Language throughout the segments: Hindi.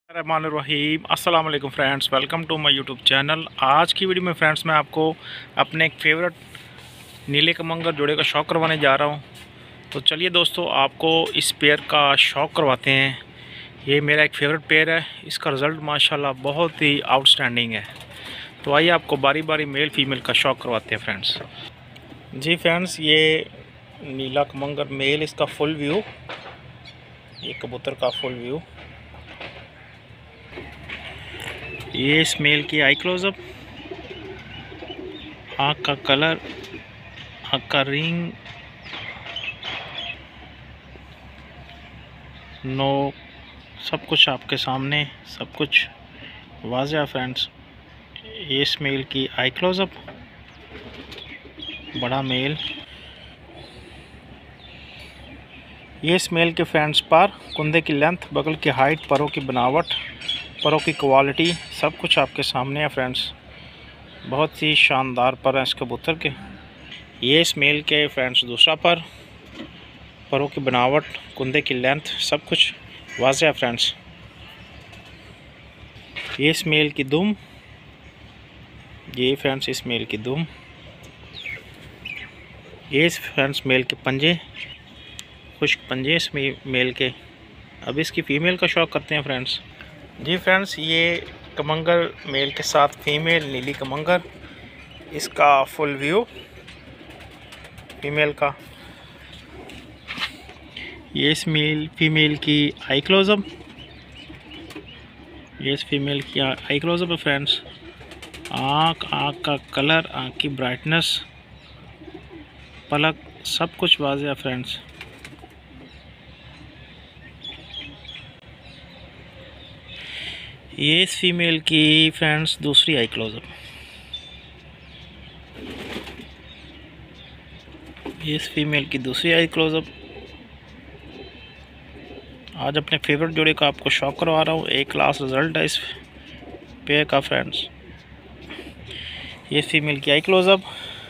रहमानुर्रहीम अस्सलाम वालेकुम friends, welcome to my YouTube channel. आज की वीडियो में फ्रेंड्स मैं आपको अपने एक फेवरेट नीले कमंगर जोड़े का शौक करवाने जा रहा हूं। तो चलिए दोस्तों, आपको इस पेयर का शौक करवाते हैं। ये मेरा एक फेवरेट पेयर है, इसका रिज़ल्ट माशाल्लाह बहुत ही आउटस्टैंडिंग है। तो आइए आपको बारी बारी मेल फीमेल का शौक करवाते हैं फ्रेंड्स। जी फ्रेंड्स, ये नीला कमंगर मेल, इसका फुल व्यू, ये कबूतर का फुल व्यू। ये इस मेल की आई क्लोजअप, आँख का कलर, आँख का रिंग, नो, सब कुछ आपके सामने, सब कुछ वाज़ेह है फ्रेंड्स। ये इस मेल की आई क्लोजअप, बड़ा मेल। ये इस मेल के फ्रेंड्स पर कुंदे की लेंथ, बगल की हाइट, परों की बनावट, परों की क्वालिटी, सब कुछ आपके सामने है फ्रेंड्स। बहुत ही शानदार पर हैं इस कबूतर के। ये इस मेल के फ्रेंड्स दूसरा पर, परों की बनावट, कुंदे की लेंथ, सब कुछ वाज़ेह है फ्रेंड्स। ये इस मेल की दुम, ये फ्रेंड्स इस मेल की दुम। ये इस फ्रेंड्स मेल के पंजे, खुश्क पंजे इस मेल के। अब इसकी फ़ीमेल का शौक करते हैं फ्रेंड्स। जी फ्रेंड्स, ये कमंगर मेल के साथ फीमेल नीली कमंगर, इसका फुल व्यू फीमेल का। ये इस फीमेल की आई क्लोजअप, ये इस फीमेल की आई क्लोजअप है फ्रेंड्स। आँख का कलर, आँख की ब्राइटनेस, पलक, सब कुछ वाज़ेह है फ्रेंड्स। ये इस फीमेल की फ्रेंड्स दूसरी आई क्लोजअप, ये इस फीमेल की दूसरी आई क्लोजअप। आज अपने फेवरेट जोड़े का आपको शौक करवा रहा हूँ। एक क्लास रिजल्ट है इस पेयर का फ्रेंड्स। ये इस फीमेल की आई क्लोजअप,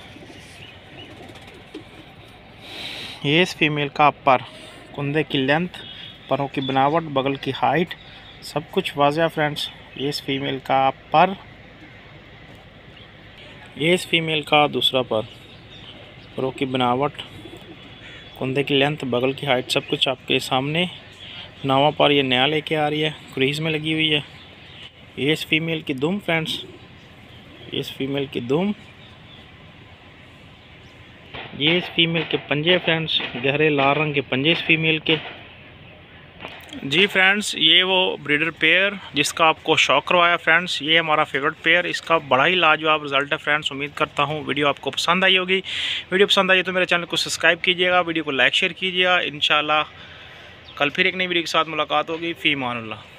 ये इस फीमेल का पर, कुंदे की लेंथ, परों की बनावट, बगल की हाइट, सब कुछ वाज़ेह फ्रेंड्स। ये इस फीमेल का पर, ये इस फीमेल का दूसरा पर, परों की बनावट, कुंदे की लेंथ, बगल की हाइट, सब कुछ आपके सामने। नावा पर ये नया लेके आ रही है, क्रीज में लगी हुई है। ये इस फीमेल की दुम फ्रेंड्स, ये इस फीमेल की दुम। ये इस फीमेल के पंजे फ्रेंड्स, गहरे लाल रंग के पंजे इस फीमेल के। जी फ्रेंड्स, ये वो ब्रीडर पेयर जिसका आपको शौक करवाया फ्रेंड्स। ये हमारा फेवरेट पेयर, इसका बड़ा ही लाजवाब रिजल्ट है फ्रेंड्स। उम्मीद करता हूँ वीडियो आपको पसंद आई होगी। वीडियो पसंद आई तो मेरे चैनल को सब्सक्राइब कीजिएगा, वीडियो को लाइक शेयर कीजिएगा। इंशाल्लाह कल फिर एक नई वीडियो के साथ मुलाकात होगी। फ़ी अमानुल्लाह।